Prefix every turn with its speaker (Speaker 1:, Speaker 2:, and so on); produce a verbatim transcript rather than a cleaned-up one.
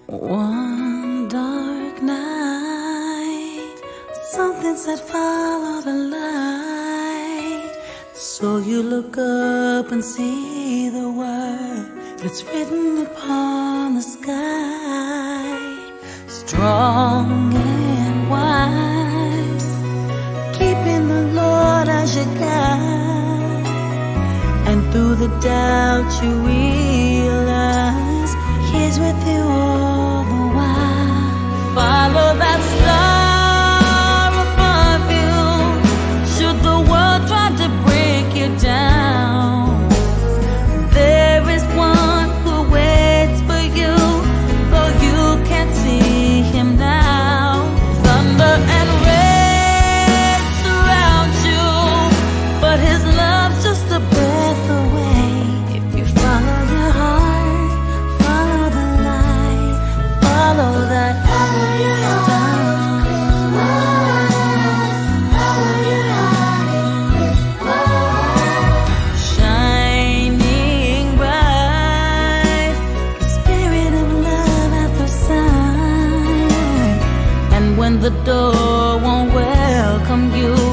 Speaker 1: One dark night, something said follow the light. So you look up and see the word that's written upon the sky. Strong and wise, keeping the Lord as your guide. And through the doubt you realize He's with you all the while. Follow that star above you. Should the world try to break you down, there is one who waits for you, though you can't see Him now. Thunder and rain surround you, but His love's just a breath away. If you follow your heart, follow the light, follow that follow your heart, follow your heart, shining bright, spirit of love at the side. And when the door won't welcome you,